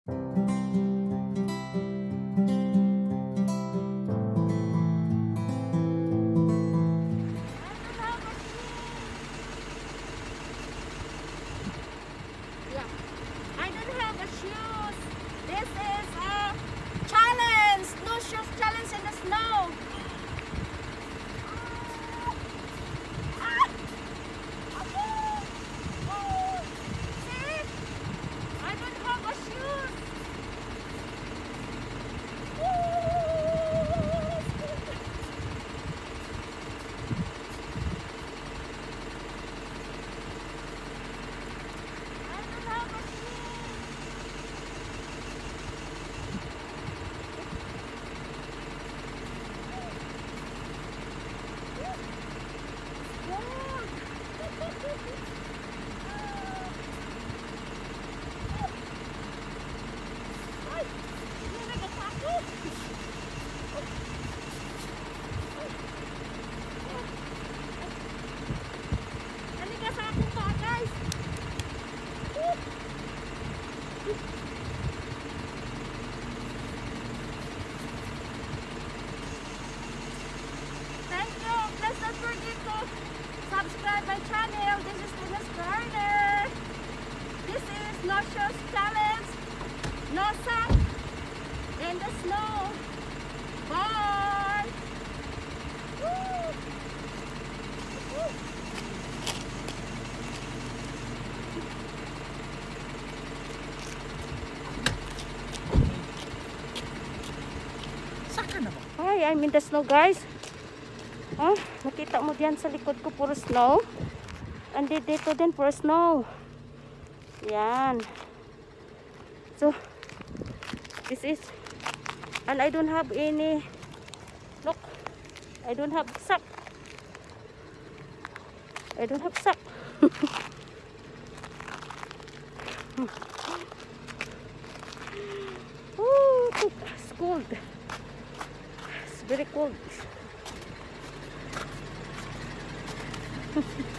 I don't have a shoes. This is a challenge. No shoes challenge in the snow. See? I don't have a shoes. Don't forget to subscribe my channel. This is Tina's Corner. This is no shoes challenge. No sock in the snow. Bye. Woo. Woo. Hi, I'm in the snow, guys. Oh, nakita mo diyan sa likod ko puro snow. Andi dito din puro snow. Yan. So, this is, and I don't have any, look, I don't have sack. I don't have sack. Oh, it's cold. It's very cold.